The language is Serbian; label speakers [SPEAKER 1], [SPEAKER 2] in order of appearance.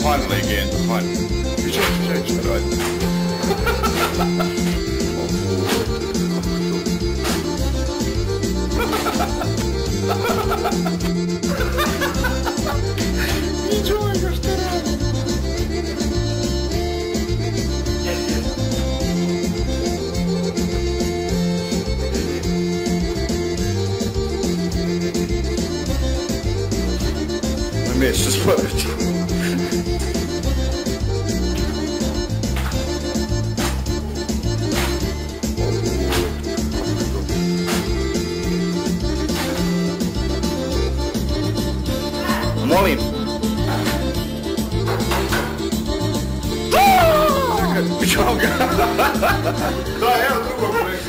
[SPEAKER 1] Fun legenda, fun. Čekaj, šta radi? Ničuvaj ga šta radi. Mjesto spodati. Molim. Čao ga. Da, evo drugog kolegu.